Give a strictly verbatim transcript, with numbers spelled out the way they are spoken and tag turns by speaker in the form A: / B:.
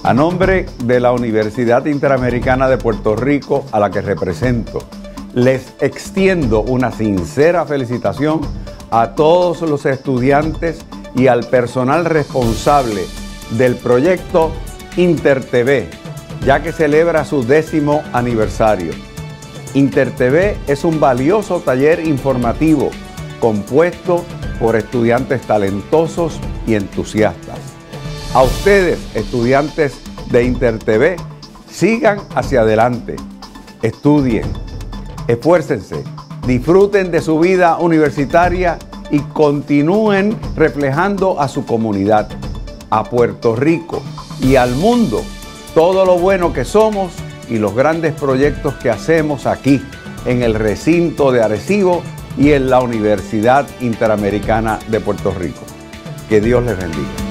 A: A nombre de la Universidad Interamericana de Puerto Rico, a la que represento, les extiendo una sincera felicitación a todos los estudiantes y al personal responsable del proyecto InterTV, ya que celebra su décimo aniversario. InterTV es un valioso taller informativo compuesto por estudiantes talentosos y entusiastas. A ustedes, estudiantes de InterTV, sigan hacia adelante, estudien, esfuércense, disfruten de su vida universitaria y continúen reflejando a su comunidad, a Puerto Rico y al mundo todo lo bueno que somos y los grandes proyectos que hacemos aquí en el recinto de Arecibo y en la Universidad Interamericana de Puerto Rico. Que Dios les bendiga.